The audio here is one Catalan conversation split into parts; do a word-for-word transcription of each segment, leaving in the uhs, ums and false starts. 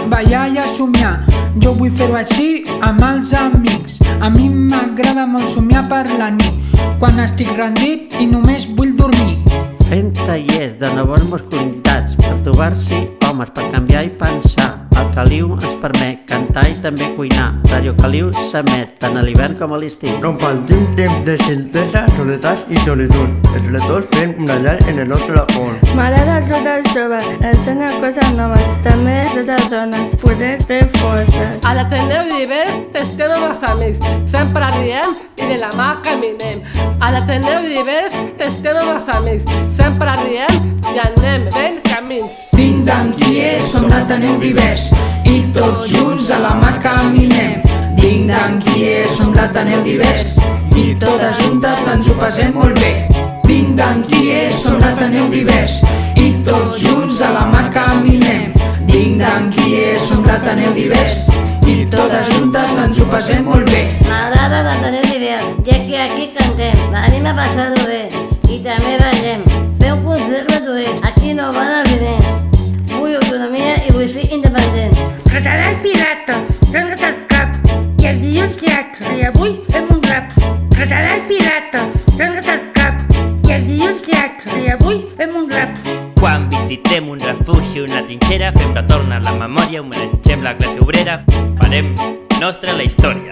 ballar i a somiar. Jo vull fer-ho així amb els amics. A mi m'agrada molt somiar per la nit, quan estic rendit i només vull dormir. Fent tallers de noves masculinitats per trobar-s'hi homes per canviar i pensar. El Caliu ens permet cantar i també cuinar. Radio Caliu s'emet tant a l'hivern com a l'estiu. Compartim temps de tristesa, soledat i solitud. Entre tots fem una llar en el nostre on. M'agrada tot el jove, ensenya coses noves, també a totes les dones, poder fer forces. A l'Ateneu d'Ivers estem amb els amics, sempre riem i de la mà caminem. A l'Ateneu d'Ivers estem amb els amics, sempre riem i anem fent camins. Ding dang, qui és? Som l'Ateneu d'Ivers i tots junts de la mà caminem. Ding dang, qui és? Som l'Ateneu d'Ivers i totes juntes ens ho passem molt bé. Ding dang, qui és? Som l'Ateneu d'Ivers i tots junts de la mà caminem. Ding dang, qui és? Som l'Ateneu d'Ivers i totes juntes ens ho passem molt bé. M'agrada l'Ateneu d'Ivers, ja que aquí cantem, venim a passar-ho bé i també ballem. Feu concerts gratuïts, aquí no van els diners. Vull autonomia i vull ser independent. Català i Pirates, trenca't el cap, i el dilluns teatre, i avui fem un rap. Català i Pirates, trenca't el cap, i el dilluns teatre, i avui fem un rap. Quan visitem un refugi, una trinxera, fem retorn a la memòria, homenatgem la classe obrera, farem nostra la història.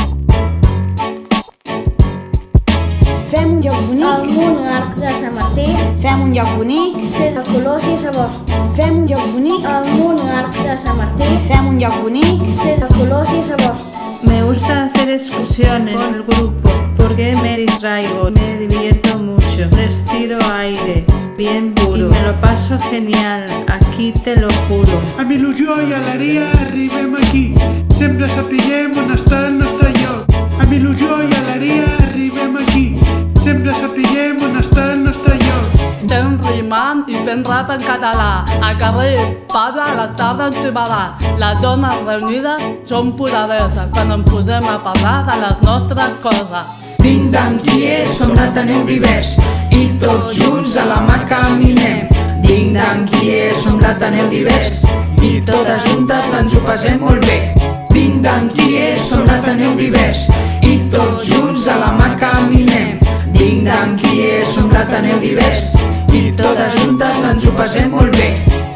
Fem un lloc bonic, El monarc de Sant Martí, fem un lloc bonic, ple de colors i sabors. fem un lloc bonic, El monarc de Sant Martí, fem un lloc bonic. ple de colors y sabores. Me gusta hacer excursiones con el grupo porque me distraigo, me divierto mucho, respiro aire bien puro y me lo paso genial, aquí te lo juro. Amb il·lusió i alegria arribem aquí, sempre sapiguem on està el nostre lloc. Amb il·lusió i alegria arribem aquí, sempre sapiguem on està el nostre lloc. Estem rimant i fent rap en català. Al carrer Pada, a la tarda en trobarà. Les dones reunides són poderoses quan ens posem a parlar de les nostres coses. Ding dang, qui és? Som l'Ateneu d'Ivers i tots junts de la mà caminem. Ding dang, qui és? Som l'Ateneu d'Ivers i totes juntes ens ho passem molt bé. Ding dang, qui és? Som l'Ateneu d'Ivers i tots junts de la mà caminem. Ding dang, qui és? Som l'Ateneu d'Ivers i totes juntes ens ho passem molt bé.